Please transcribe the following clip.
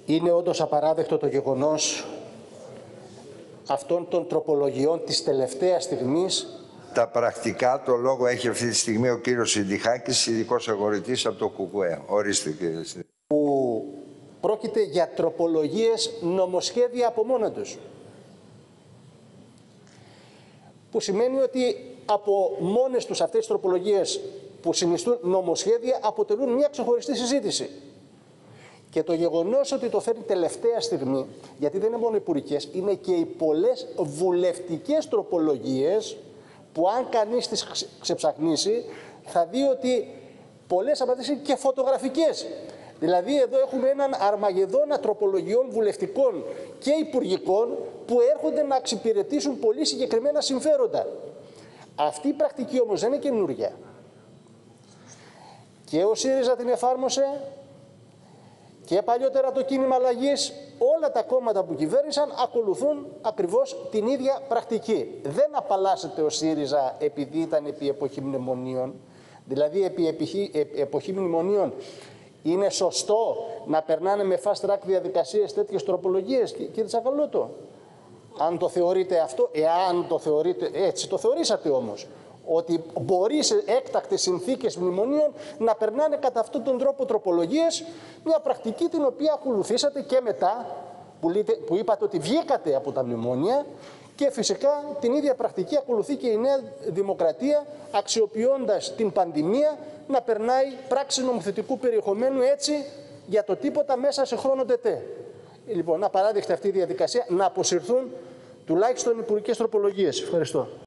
Είναι όντως απαράδεκτο το γεγονός αυτών των τροπολογιών της τελευταίας στιγμής. Τα πρακτικά, το λόγο έχει αυτή τη στιγμή ο κύριος Συντιχάκης, ειδικός αγορητής από το ΚΚΕ. Ορίστε, κύριε Συντιχάκη. Που πρόκειται για τροπολογίες νομοσχέδια από μόνα τους. Που σημαίνει ότι από μόνες τους αυτές τις τροπολογίες που συνιστούν νομοσχέδια αποτελούν μια ξεχωριστή συζήτηση. Και το γεγονός ότι το φέρνει τελευταία στιγμή, γιατί δεν είναι μόνο υπουργικές, είναι και οι πολλές βουλευτικές τροπολογίες που αν κανείς τις ξεψαχνίσει θα δει ότι πολλές από αυτές είναι και φωτογραφικές. Δηλαδή εδώ έχουμε έναν αρμαγεδόνα τροπολογιών βουλευτικών και υπουργικών που έρχονται να εξυπηρετήσουν πολύ συγκεκριμένα συμφέροντα. Αυτή η πρακτική όμως δεν είναι καινούργια. Και ο ΣΥΡΙΖΑ την εφάρμοσε και παλιότερα το κίνημα αλλαγής, όλα τα κόμματα που κυβέρνησαν ακολουθούν ακριβώς την ίδια πρακτική. Δεν απαλλάσσεται ο ΣΥΡΙΖΑ επειδή ήταν επί εποχή μνημονίων. Δηλαδή επί εποχή μνημονίων είναι σωστό να περνάνε με fast track διαδικασίες τέτοιες τροπολογίες, κύριε Τσακαλώτο? Αν το θεωρείτε αυτό, εάν το θεωρείτε, έτσι το θεωρήσατε όμως, ότι μπορεί σε έκτακτες συνθήκες μνημονίων να περνάνε κατά αυτόν τον τρόπο τροπολογίες, μια πρακτική την οποία ακολουθήσατε και μετά που είπατε ότι βγήκατε από τα μνημόνια, και φυσικά την ίδια πρακτική ακολουθεί και η Νέα Δημοκρατία, αξιοποιώντας την πανδημία να περνάει πράξη νομοθετικού περιεχομένου έτσι για το τίποτα μέσα σε χρόνο τετέ. Λοιπόν, απαράδεκτη αυτή η διαδικασία, να αποσυρθούν τουλάχιστον υπουργικές τροπολογίες. Ευχαριστώ.